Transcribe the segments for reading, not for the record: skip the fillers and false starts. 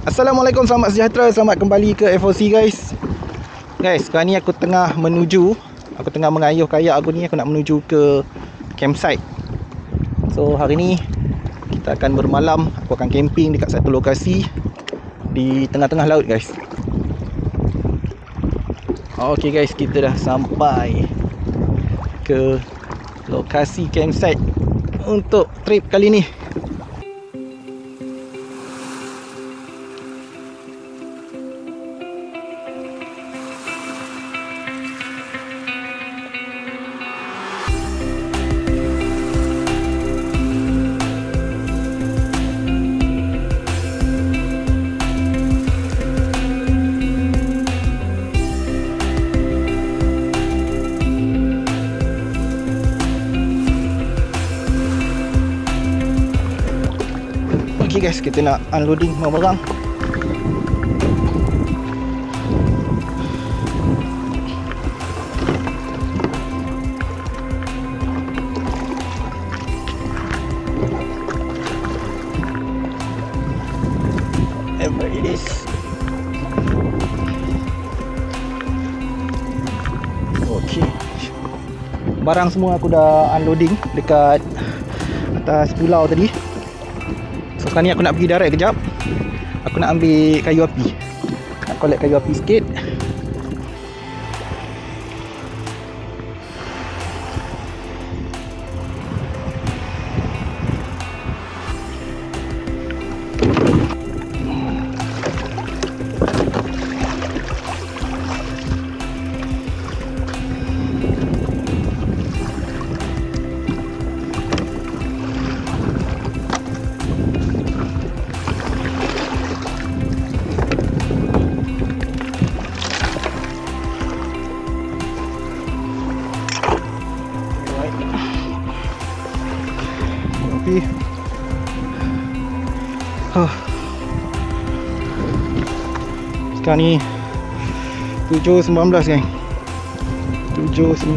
Assalamualaikum, selamat sejahtera, selamat kembali ke FOC guys. Guys, sekarang ni aku tengah mengayuh kayak aku ni, aku nak menuju ke campsite. So hari ni kita akan bermalam, aku akan camping dekat satu lokasi di tengah-tengah laut guys. Okay guys, kita dah sampai ke lokasi campsite untuk trip kali ni. Okay guys, kita nak unloading semua barang. Whatever it is. Okay, barang semua aku dah unloading dekat atas pulau tadi. So sekarang ni aku nak pergi darat kejap. Aku nak ambil kayu api, nak collect kayu api sikit. Sekarang ni 7.19 geng, 7.19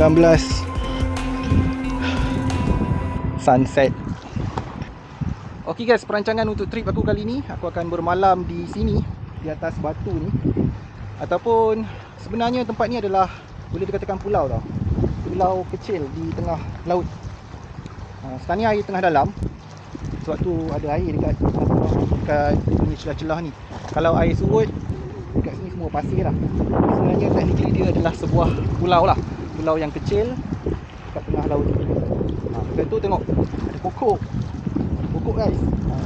sunset. Ok guys, perancangan untuk trip aku kali ni, aku akan bermalam di sini, di atas batu ni. Ataupun sebenarnya tempat ni adalah, boleh dikatakan pulau tau, pulau kecil di tengah laut. Sekarang ni air tengah dalam, sebab tu ada air dekat punya celah-celah ni. Kalau air surut, dekat sini semua pasir lah. Sebenarnya technically dia adalah sebuah pulau lah, pulau yang kecil dekat tengah laut. Dekat tu tengok ada pokok, pokok guys.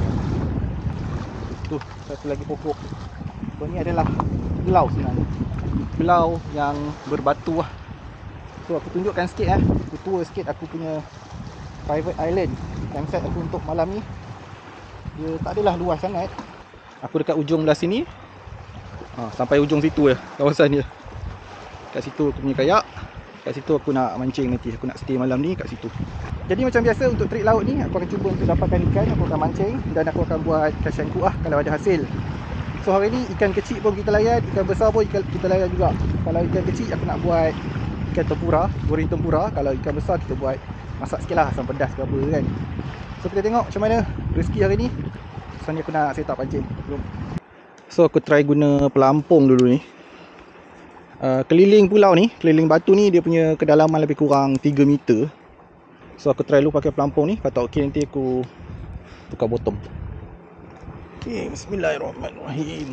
Tu satu lagi pokok. So ni adalah pulau sebenarnya, pulau yang berbatu lah. So aku tunjukkan sikit aku tour sikit aku punya private island campsite aku untuk malam ni. Dia tak adalah luas sangat. Aku dekat ujung belah sini, sampai ujung situ kawasan dia. Kat situ aku punya kayak, kat situ aku nak mancing nanti. Aku nak stay malam ni kat situ. Jadi macam biasa untuk trip laut ni, aku akan cuba untuk dapatkan ikan. Aku akan mancing dan aku akan buat kasihan kuah kalau ada hasil. So hari ni ikan kecil pun kita layan, ikan besar pun kita layan juga. Kalau ikan kecil aku nak buat ikan tempura, goreng tempura. Kalau ikan besar kita buat masak sikit lah, asam pedas ke apa kan. So kita tengok macam mana rezeki hari ni. Sekarang ni aku nak set up pancing. So aku try guna pelampung dulu ni. Keliling pulau ni, keliling batu ni, dia punya kedalaman lebih kurang 3 meter. So aku try dulu pakai pelampung ni. Kalau tak okey nanti aku tukar bottom. Okay, bismillahirrahmanirrahim.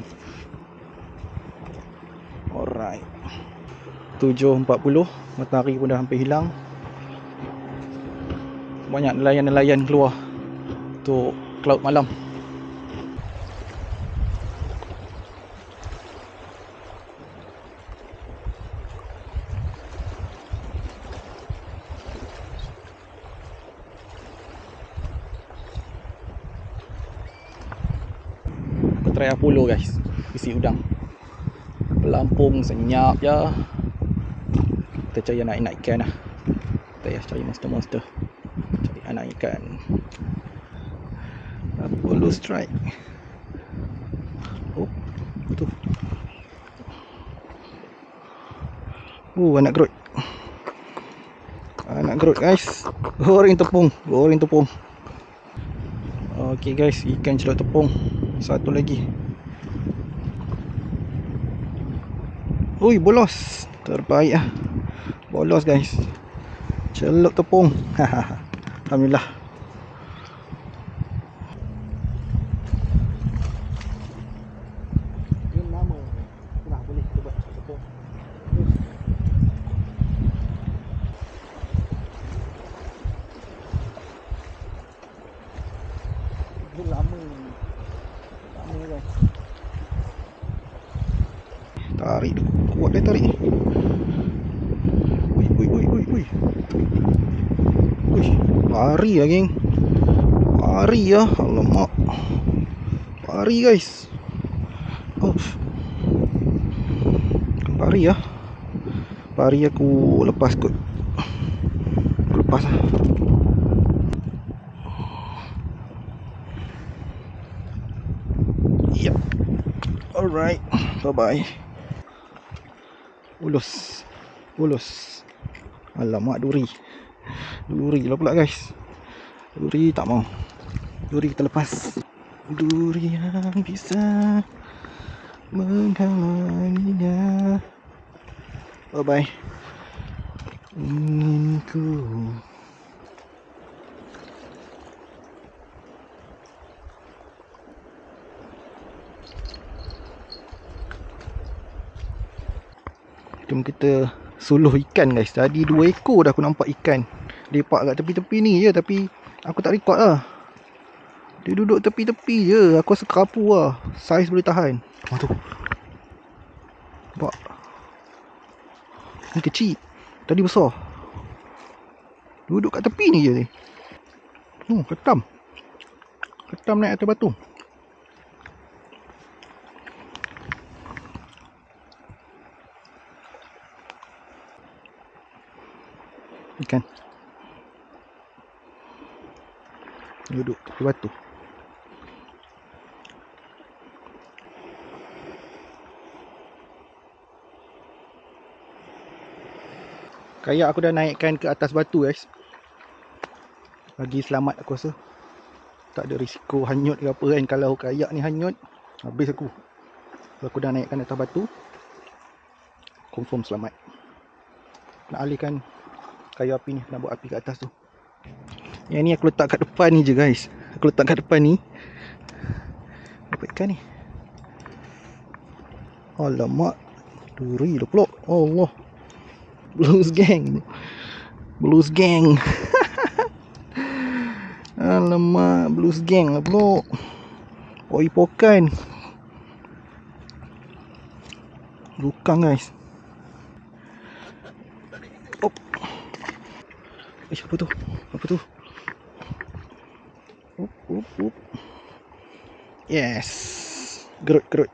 Alright, 7.40, matahari pun dah hampir hilang. Banyak nelayan-nelayan keluar untuk ke laut malam. Aku try Apollo guys, isi udang. Pelampung senyap je. Kita cari anak ikan lah. Kita cari monster-monster, cari anak ikan. Apollo strike. Oh, tu. Anak gerut. Anak gerut guys. Goreng tepung, goreng tepung. Okey guys, ikan celup tepung. Satu lagi. Ui, bolos. Terbaik lah. Bolos guys. Celup tepung. Alhamdulillah. Ini nama. Nah, boleh kita buat tepung. Ini lama. Lama guys. Tarik. Kuat dia tarik. Ui. Ui, lari lah geng. Lari lah. Alamak. Lari guys. Oh. Lari lah. Lari aku lepas kot. Aku lepas lah. Yep. Alright. Bye-bye. Ulus. Alamak, duri lah pula guys. Duri tak mau. Duri kita lepas. Duri yang bisa menghalanginya. Bye bye. Inginku. Jom kita suluh ikan guys. Tadi 2 ekor dah aku nampak ikan lepak kat tepi-tepi ni je. Tapi aku tak record lah. Dia duduk tepi-tepi je. Aku rasa kerapu lah. Saiz boleh tahan. Tu nampak. Ni kecil. Tadi besar. Duduk kat tepi ni je ni. Ketam. Ketam naik atas batu. Ikan duduk tepi batu. Kayak aku dah naikkan ke atas batu guys. Bagi selamat aku rasa. Tak ada risiko hanyut ke apa kan. Kalau kayak ni hanyut, habis aku. Kalau aku dah naikkan atas batu, confirm selamat. Nak alihkan kayu api ni, nak buat api kat atas tu. Yang ni aku letak kat depan ni je guys. Aku letak kat depan ni. Dapat ikan ni. Alamak, duri lah pula. Allah. Blues gang. Alamak, blues gang lah pula. Poi-pokan. Lukang guys. Apa tu? Up. Yes. Gerut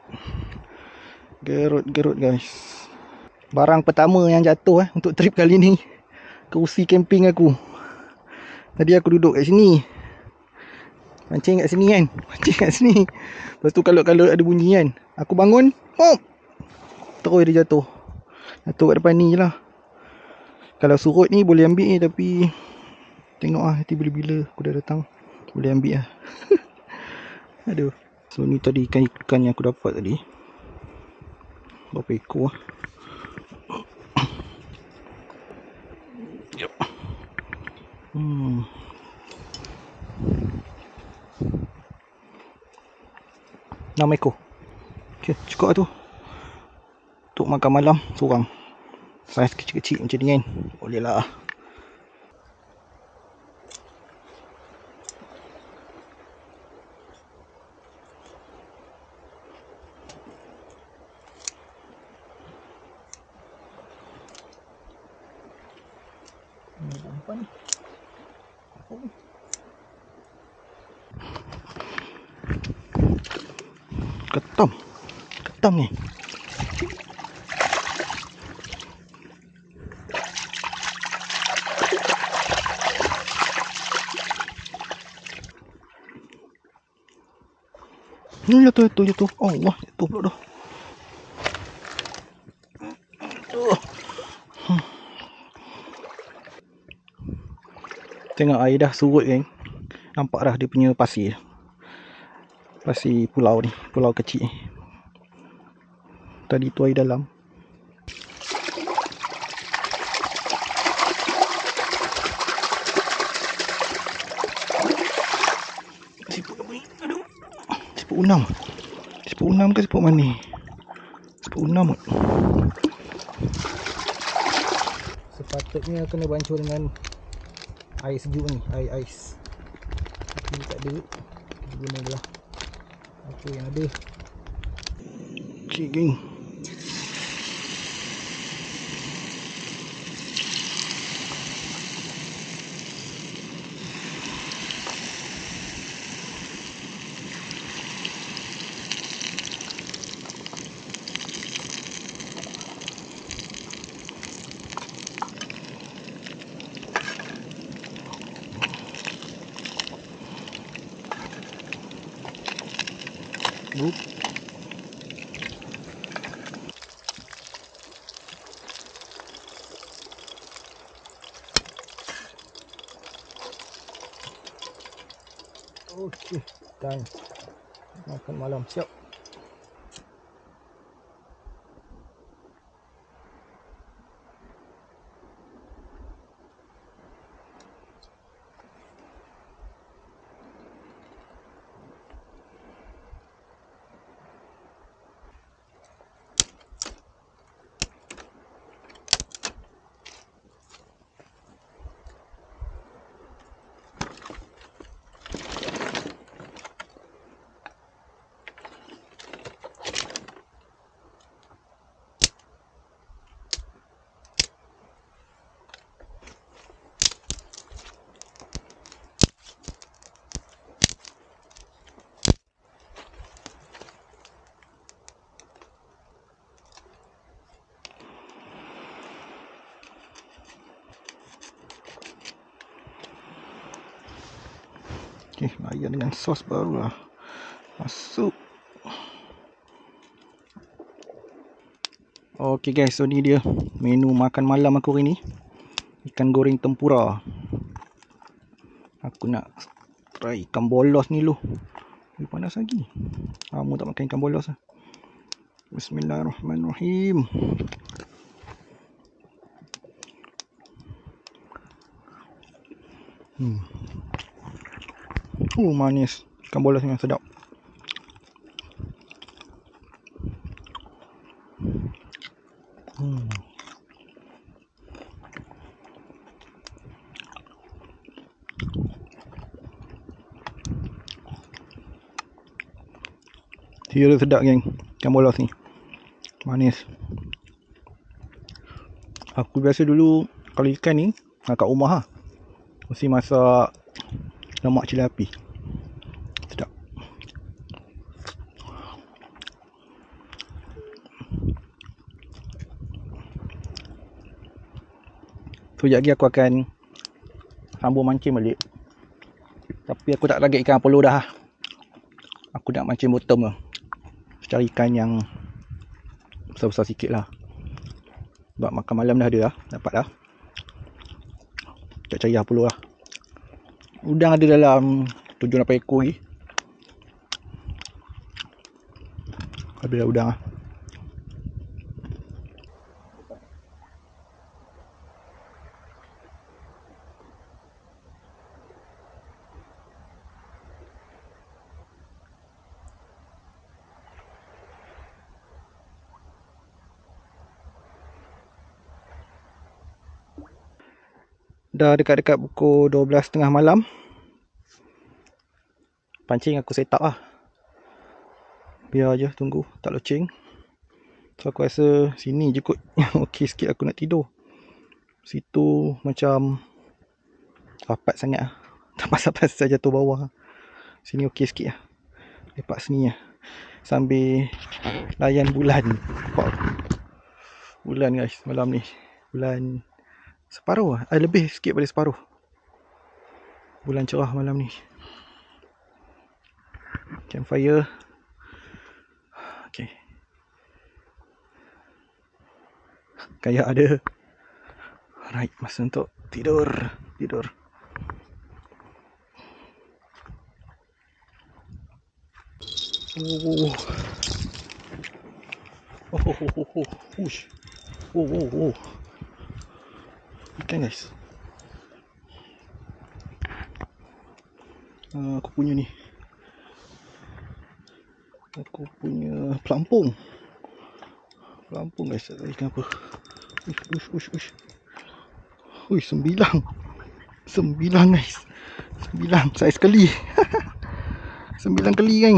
guys. Barang pertama yang jatuh untuk trip kali ni. Kerusi camping aku. Tadi aku duduk kat sini. Mancing kat sini kan. Lepas tu kalau ada bunyi kan, aku bangun, pop. Terus dia jatuh. Jatuh kat depan ni je lah. Kalau surut ni boleh ambil ni, tapi tengok lah nanti bila-bila aku dah datang boleh ambil lah. Aduh. So ni tadi ikan yang aku dapat tadi. Berapa ekor lah. Yep. 6 ekor. Okay, cukup lah tu. Untuk makan malam seorang. Saiz kecil-kecil macam ni kan. Boleh lah. Apa ni? Ketam ni. Ni jatuh. Allah, jatuh pula dah. Tengok air dah surut kan. Nampak dah dia punya pasir. Pasir pulau ni, pulau kecil ni. Tadi tu air dalam. 6. Siput 6 ke siput mana? Siput 6 kot. Sepatutnya kena bancur dengan air sejuk ni, air ais. Ini tak ada. Kita guna belah apa yang ada. Okey geng. Okey, dan makan malam siap. Okey, layan dengan sos baru lah. Masuk. Okey guys, so ni dia menu makan malam aku hari ni. Ikan goreng tempura. Aku nak try ikan bolos ni dulu. Panas lagi. Kamu tak makan ikan bolos lah. Bismillahirrahmanirrahim. Manis. Ikan bolos memang sedap. Dia sedap geng. Ikan bolos ni manis. Aku biasa dulu kalau ikan ni kat rumah lah, mesti masak lemak cili api. Sedap. So sekejap lagi aku akan sambung mancing balik. Tapi aku tak target ikan Apollo dah. Aku nak mancing bottom lah. Cari ikan yang besar-besar sikit lah. Sebab makan malam dah ada lah. Dapat dah. Tak cari Apollo lah. Udang ada dalam 7-8 ekor lagi. Habis dah udang lah. Dah dekat-dekat pukul 12.30 malam. Pancing aku set up lah. Biar je tunggu, tak loceng. So aku rasa sini je kot okey sikit aku nak tidur. Situ macam rapat sangat lah. Tak pasal-pasal jatuh bawah. Sini okey sikit lah. Lepak sini lah. Sambil layan bulan. Wow. Bulan guys malam ni. Bulan separuh lah. Lebih sikit pada separuh. Bulan cerah malam ni. Campfire. Okay. Kayak ada. Alright, masa untuk tidur. Tidur. Oh. Oh. Ush. Oh. Ikan guys. Aku punya ni. Aku punya pelampung. Pelampung guys, tak tahu ikan apa. Uish. Ui, 9 guys. 9 saiz keli. 9 keli kan.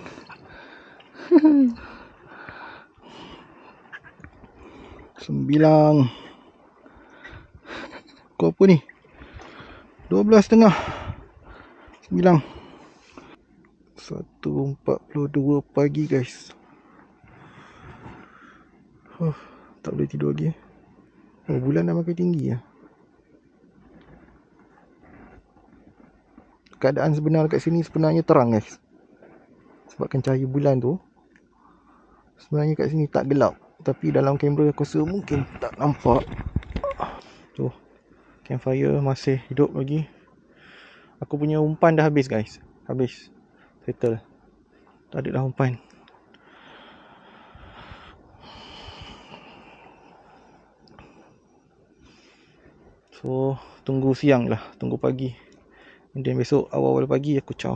Sembilang. Kau apa ni? 12.5. 9. 1.42 pagi guys. Tak boleh tidur lagi. Bulan dah makin tinggi lah. Keadaan sebenar kat sini sebenarnya terang guys. Sebabkan cahaya bulan tu sebenarnya kat sini tak gelap. Tapi dalam kamera aku rasa mungkin tak nampak. Tu, campfire masih hidup lagi. Aku punya umpan dah habis guys. Habis. Settle. Tak ada dah umpan. So, tunggu siang lah. Tunggu pagi. Dan besok awal-awal pagi aku caw.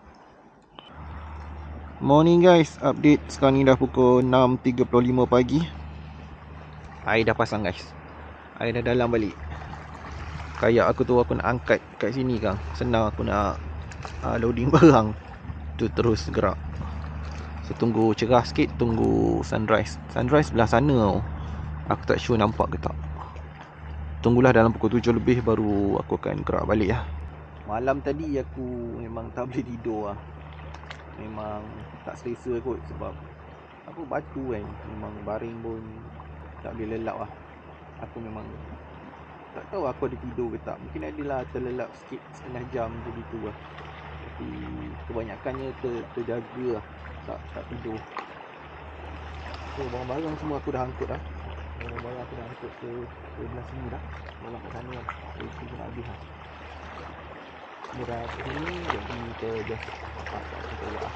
Morning guys. Update sekarang ni dah pukul 6.35 pagi. Air dah pasang guys. Air dah dalam balik. Kayak aku tu aku nak angkat kat sini kan. Senang aku nak loading barang. Tu terus gerak. So tunggu cerah sikit. Tunggu sunrise. Sunrise belah sana tau. Aku tak sure nampak ke tak. Tunggulah dalam pukul 7 lebih baru aku akan gerak balik lah. Malam tadi aku memang tak boleh tidur lah. Memang tak selesa kot. Sebab apa batu kan. Memang baring pun tak boleh lelap lah. Aku memang tak tahu aku ada tidur ke tak. Mungkin adalah terlelap sikit setengah jam begitu lah. Tapi kebanyakannya terjaga lah. Tak tidur. So barang-barang semua aku dah angkut dah. Barang-barang aku dah angkut ke belah sini dah. Belah kat sana lah. Itu pun nak habis lah. Berat sini jadi kita just pasak kita lah.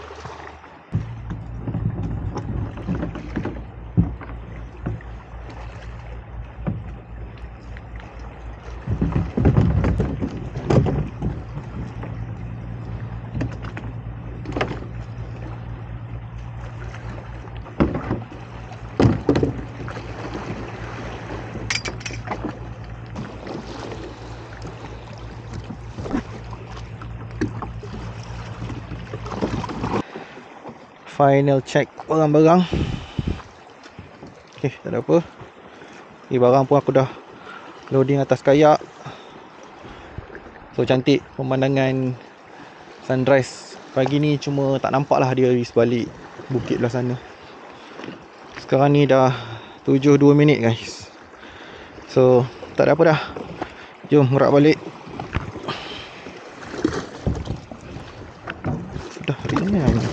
Final check barang-barang. Okay, tak ada apa. Barang pun aku dah loading atas kayak. So cantik pemandangan sunrise pagi ni. Cuma tak nampak lah dia di sebalik bukit belah sana. Sekarang ni dah 7.02 minit guys. So tak ada apa dah. Jom gerak balik. Sudah ringan.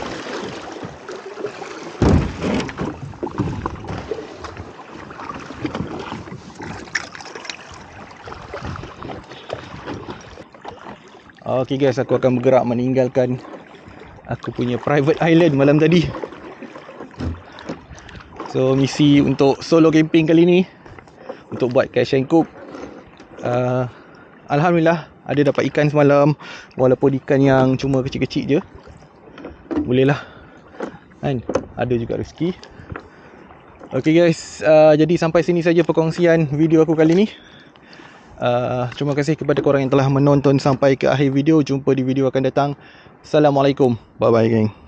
Okay guys, aku akan bergerak meninggalkan aku punya private island malam tadi. So misi untuk solo camping kali ni, untuk buat cash and cook. Alhamdulillah ada dapat ikan semalam. Walaupun ikan yang cuma kecil-kecil je, boleh lah kan, ada juga rezeki. Okay guys, jadi sampai sini saja perkongsian video aku kali ni. Terima kasih kepada korang yang telah menonton sampai ke akhir video. Jumpa di video akan datang. Assalamualaikum. Bye bye gang.